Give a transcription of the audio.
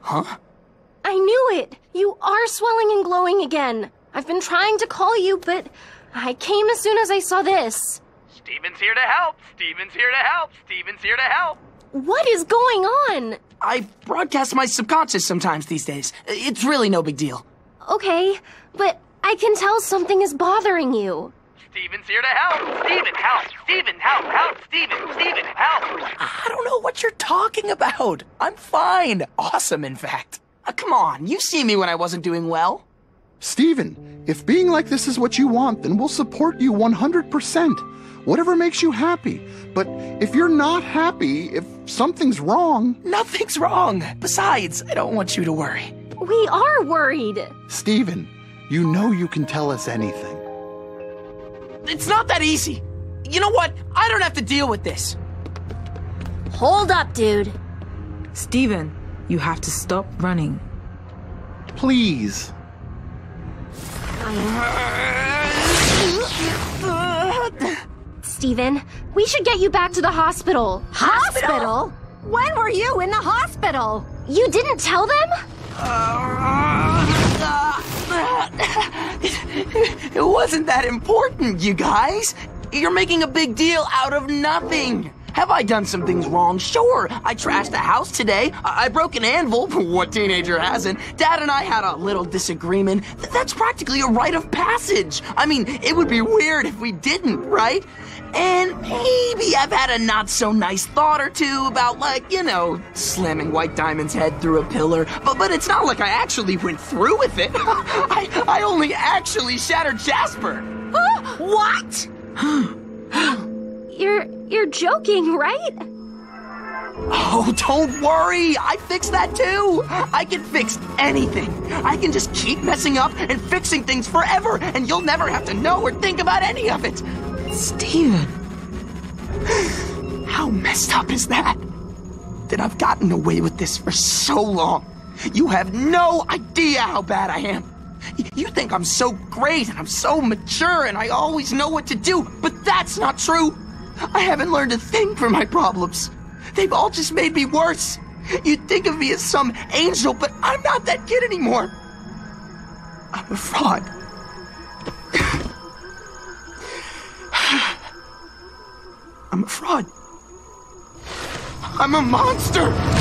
Huh? I knew it! You are swelling and glowing again. I've been trying to call you, but I came as soon as I saw this. Steven's here to help! Steven's here to help! Steven's here to help! What is going on? I broadcast my subconscious sometimes these days. It's really no big deal. Okay, but I can tell something is bothering you. Steven's here to help! Steven, help! Steven, help! Help! Steven, help! I don't know what you're talking about. I'm fine. Awesome, in fact. Come on, you see me when I wasn't doing well. Steven, if being like this is what you want, then we'll support you 100%. Whatever makes you happy. But if you're not happy, if something's wrong... Nothing's wrong. Besides, I don't want you to worry. We are worried. Steven, you know you can tell us anything. It's not that easy. You know what? I don't have to deal with this. Hold up, dude. Steven, you have to stop running. Please. Steven, we should get you back to the hospital. Hospital? When were you in the hospital? You didn't tell them? It wasn't that important, you guys. You're making a big deal out of nothing. Have I done some things wrong? Sure. I trashed the house today. I broke an anvil. What teenager hasn't? Dad and I had a little disagreement. That's practically a rite of passage. I mean, it would be weird if we didn't, right? And maybe I've had a not-so-nice thought or two about, like, you know, slamming White Diamond's head through a pillar. But it's not like I actually went through with it. I only actually shattered Jasper. What? You're joking, right? Oh, don't worry. I fixed that too. I can fix anything. I can just keep messing up and fixing things forever, and you'll never have to know or think about any of it. Steven. How messed up is that? That I've gotten away with this for so long. You have no idea how bad I am. You think I'm so great and I'm so mature and I always know what to do, but that's not true. I haven't learned a thing from my problems. They've all just made me worse. You'd think of me as some angel, but I'm not that kid anymore. I'm a fraud. I'm a fraud. I'm a monster!